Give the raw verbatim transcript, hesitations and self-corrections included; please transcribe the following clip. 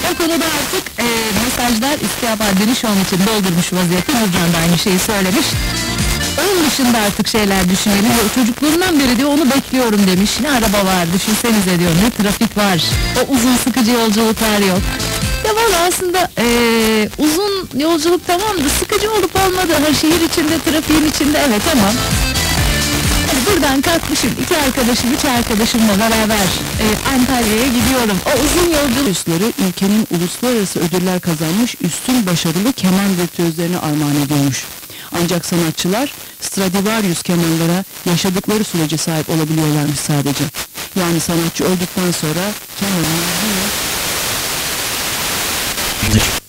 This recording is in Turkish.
O konuda artık e, mesajlar istihdam dönüş onun için doldurmuş vaziyette. Nurcan da aynı şeyi söylemiş. Onun dışında artık şeyler düşünelim. Çocukluğundan beri diyor onu bekliyorum demiş. Ne araba var düşünsenize diyor. Ne trafik var. O uzun sıkıcı yolculuklar yok. Ya valla aslında e, uzun yolculuk tamamdı. Sıkıcı olup olmadı. Her şehir içinde, trafiğin içinde evet tamam. Buradan kalkmışım, iki arkadaşım, üç arkadaşımla beraber e, Antalya'ya gidiyorum. O uzun yolculukları ülkenin uluslararası ödüller kazanmış üstün başarılı keman virtüözlerine armağan ediyormuş. Ancak sanatçılar Stradivarius kemanlara yaşadıkları sürece sahip olabiliyorlarmış sadece. Yani sanatçı öldükten sonra kemanın